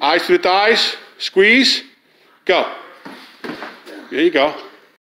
Eyes to the thighs. Squeeze. Go. There you go.